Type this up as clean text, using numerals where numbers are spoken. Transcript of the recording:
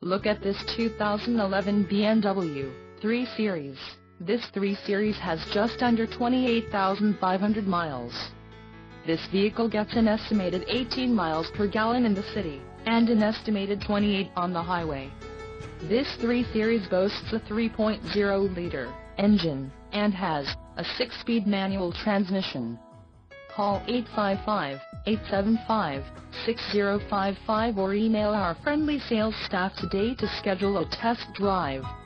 Look at this 2011 BMW 3 Series. This 3 Series has just under 28,500 miles. This vehicle gets an estimated 18 miles per gallon in the city, and an estimated 28 on the highway. This 3 Series boasts a 3.0-liter engine, and has a 6-speed manual transmission. Call 855-875-6055 or email our friendly sales staff today to schedule a test drive.